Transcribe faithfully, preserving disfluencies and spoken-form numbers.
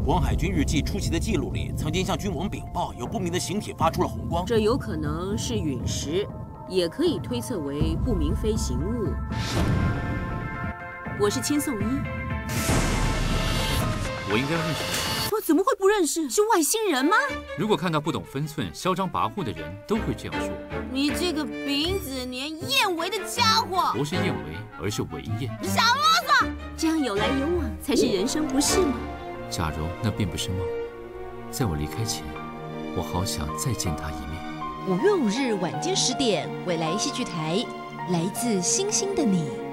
王海军日记出席的记录里，曾经向君王禀报有不明的形体发出了红光， 这有可能是陨石，也可以推测为不明飞行物。我是千颂伊， 我应该认识你。 我怎么会不认识？是外星人吗？ 如果看到不懂分寸、嚣张跋扈的人，都会这样说。 你这个丙子年燕为的家伙！ 不是燕为，而是为燕。 少啰嗦！这样有来有往才是人生，不是吗？ 假如那并不是梦，在我离开前，我好想再见他一面。 五月五日晚间十点，未来戏剧台，来自星星的你。